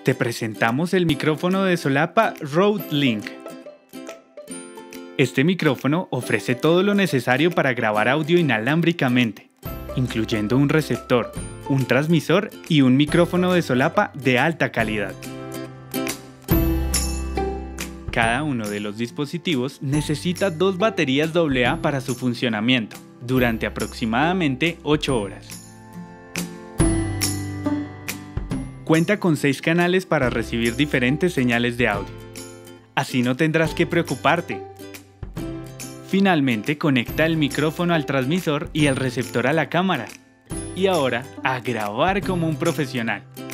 Te presentamos el micrófono de solapa Rode Link. Este micrófono ofrece todo lo necesario para grabar audio inalámbricamente, incluyendo un receptor, un transmisor y un micrófono de solapa de alta calidad. Cada uno de los dispositivos necesita 2 baterías AA para su funcionamiento, durante aproximadamente 8 horas. Cuenta con 6 canales para recibir diferentes señales de audio. Así no tendrás que preocuparte. Finalmente, conecta el micrófono al transmisor y el receptor a la cámara. Y ahora, a grabar como un profesional.